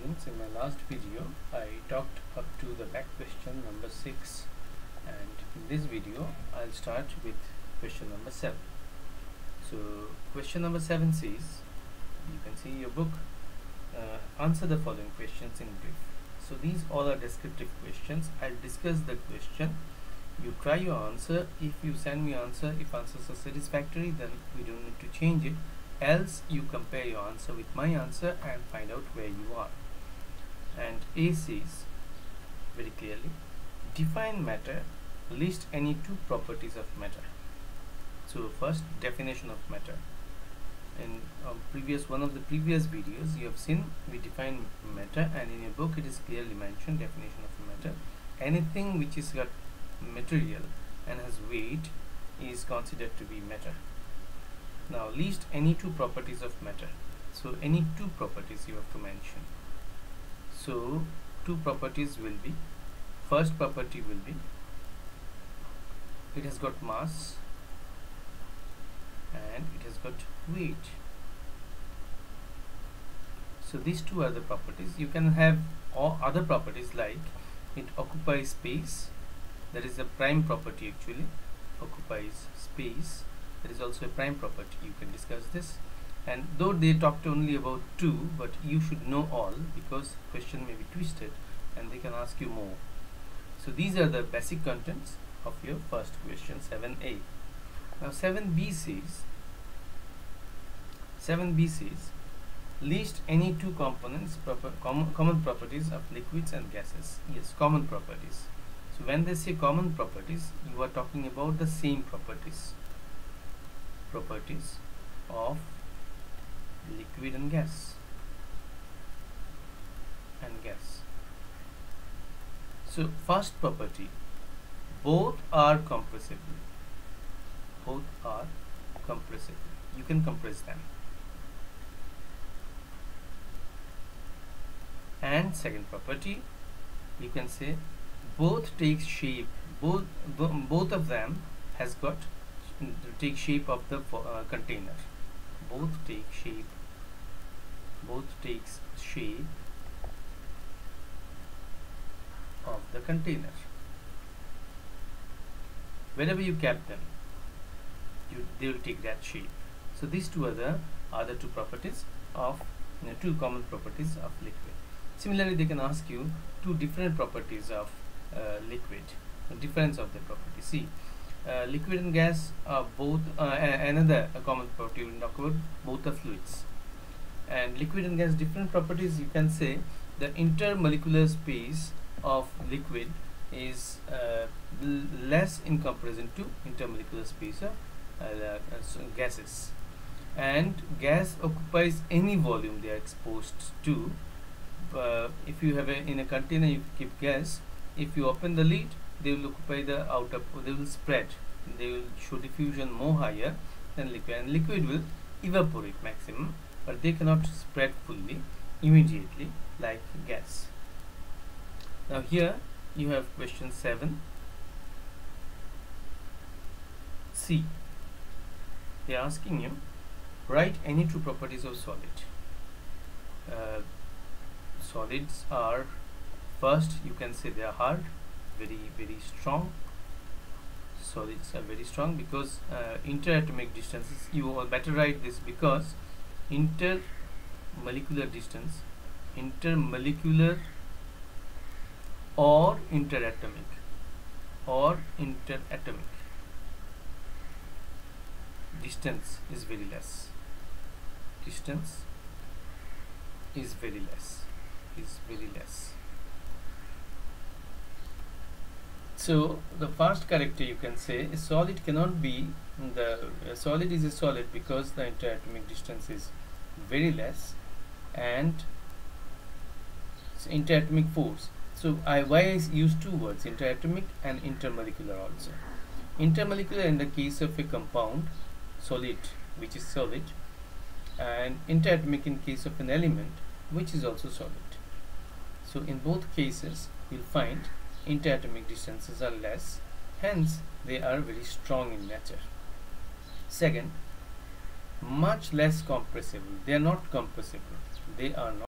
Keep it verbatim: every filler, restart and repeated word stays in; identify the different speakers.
Speaker 1: students, in my last video I talked up to the back question number six, and in this video I'll start with question number seven. So question number seven says, you can see your book, uh, answer the following questions in brief. So these all are descriptive questions. I'll discuss the question, you try your answer. If you send me answer, if answers are satisfactory, then we don't need to change it. Else you compare your answer with my answer and find out where you are. And A says very clearly, define matter, list any two properties of matter. So first, definition of matter. In um, previous one of the previous videos you have seen we define matter, and in your book it is clearly mentioned, definition of matter: anything which is got material and has weight is considered to be matter. Now list any two properties of matter. So any two properties you have to mention. So two properties will be, first property will be it has got mass and it has got weight. So these two are the properties. You can have all other properties like it occupies space, that is a prime property actually, occupies space. That is also a prime property. You can discuss this, and though they talked only about two, but you should know all because question may be twisted and they can ask you more. So these are the basic contents of your first question, seven A. Now seven B says, seven B says list any two components, proper com common properties of liquids and gases. Yes, common properties. So when they say common properties, you are talking about the same properties. Properties of liquid and gas and gas. So first property, both are compressible. Both are compressible. You can compress them. And second property, you can say both takes shape. Both both of them has got take shape of the uh, container. Both take shape. Both takes shape of the container. Wherever you cap them, you, they will take that shape. So these two are the other two properties of you know, two common properties of liquid. Similarly, they can ask you two different properties of uh, liquid. The difference of the property. See. Uh, liquid and gas are both uh, another uh, common property. We will talk about both the fluids. And liquid and gas different properties. You can say the intermolecular space of liquid is uh, less in comparison to intermolecular space of uh, uh, so gases. And gas occupies any volume they are exposed to. Uh, if you have a in a container, you keep gas. If you open the lid, they will occupy the outer, they will spread, they will show diffusion more higher than liquid, and liquid will evaporate maximum, but they cannot spread fully immediately like gas. Now here you have question seven C. They are asking you, write any two properties of solid. Uh, solids are, first you can say they are hard, very very strong. Solids are very strong because uh, interatomic distances, you will better write this because intermolecular distance, intermolecular or interatomic or interatomic distance is very less. Distance is very less. Is very less. So the first character you can say a solid cannot be the a solid is a solid because the interatomic distance is very less, and interatomic force. So I why I use two words, interatomic and intermolecular also. Intermolecular in the case of a compound solid which is solid, and interatomic in case of an element which is also solid. So in both cases you'll find interatomic distances are less, hence they are very strong in nature. Second, much less compressible. They are not compressible. They are not